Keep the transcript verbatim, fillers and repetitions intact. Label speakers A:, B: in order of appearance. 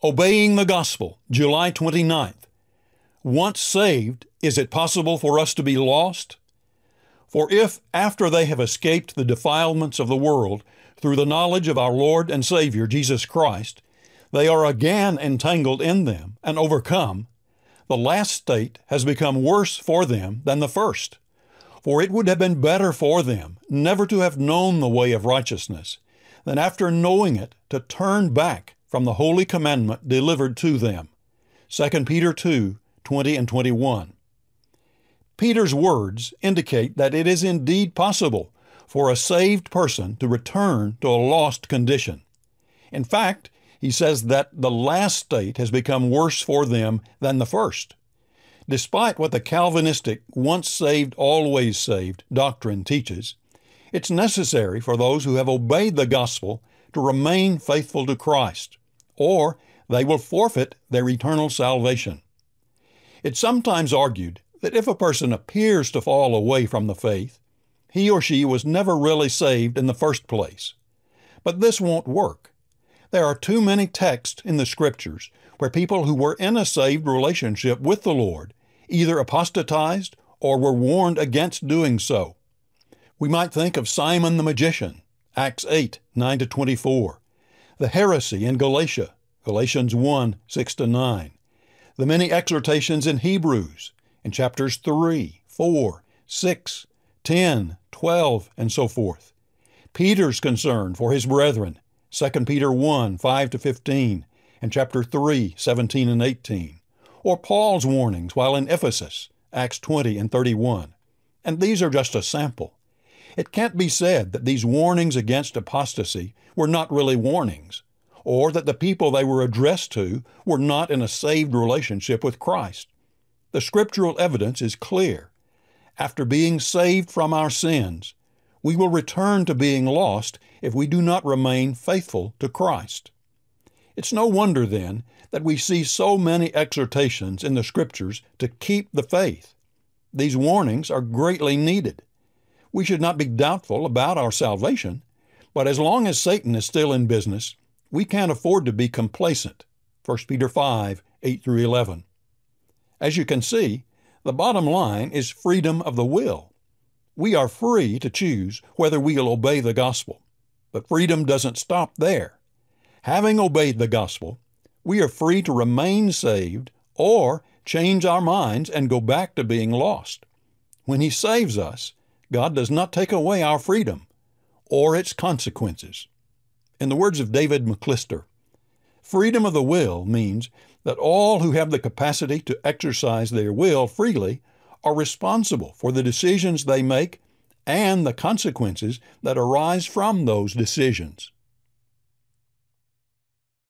A: Obeying the Gospel, July twenty-ninth. Once saved, is it possible for us to be lost? For if, after they have escaped the defilements of the world through the knowledge of our Lord and Savior Jesus Christ, they are again entangled in them and overcome, the last state has become worse for them than the first. For it would have been better for them never to have known the way of righteousness, than after knowing it to turn back from the holy commandment delivered to them. Second Peter two, twenty and twenty-one. Peter's words indicate that it is indeed possible for a saved person to return to a lost condition. In fact, he says that the last state has become worse for them than the first. Despite what the Calvinistic once saved, always saved doctrine teaches, it's necessary for those who have obeyed the gospel to remain faithful to Christ, or they will forfeit their eternal salvation. It's sometimes argued that if a person appears to fall away from the faith, he or she was never really saved in the first place. But this won't work. There are too many texts in the Scriptures where people who were in a saved relationship with the Lord either apostatized or were warned against doing so. We might think of Simon the magician, Acts eight, nine to twenty-four, the heresy in Galatia, Galatians one, six to nine, the many exhortations in Hebrews, in chapters three, four, six, ten, twelve, and so forth, Peter's concern for his brethren, Second Peter one, five to fifteen, and chapter three, seventeen and eighteen, or Paul's warnings while in Ephesus, Acts twenty and thirty-one. And these are just a sample. It can't be said that these warnings against apostasy were not really warnings, or that the people they were addressed to were not in a saved relationship with Christ. The scriptural evidence is clear. After being saved from our sins, we will return to being lost if we do not remain faithful to Christ. It's no wonder, then, that we see so many exhortations in the Scriptures to keep the faith. These warnings are greatly needed. We should not be doubtful about our salvation, but as long as Satan is still in business, we can't afford to be complacent. First Peter five, eight through eleven. As you can see, the bottom line is freedom of the will. We are free to choose whether we will obey the gospel, but freedom doesn't stop there. Having obeyed the gospel, we are free to remain saved or change our minds and go back to being lost. When He saves us, God does not take away our freedom or its consequences. In the words of David McClister, freedom of the will means that all who have the capacity to exercise their will freely are responsible for the decisions they make and the consequences that arise from those decisions.